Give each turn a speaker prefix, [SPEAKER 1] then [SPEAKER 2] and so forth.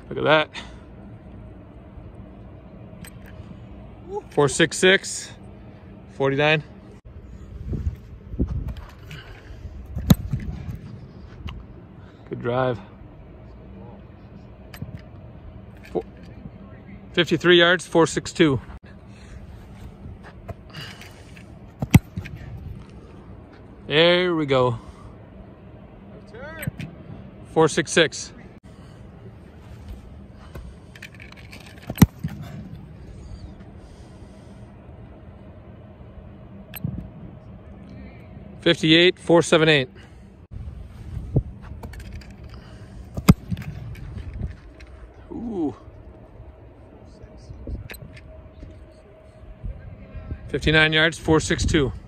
[SPEAKER 1] Look at that. 466, 49. Good drive. 53 yards, 462. There we go. 466. $58, 478. Ooh. 59 yards, 462.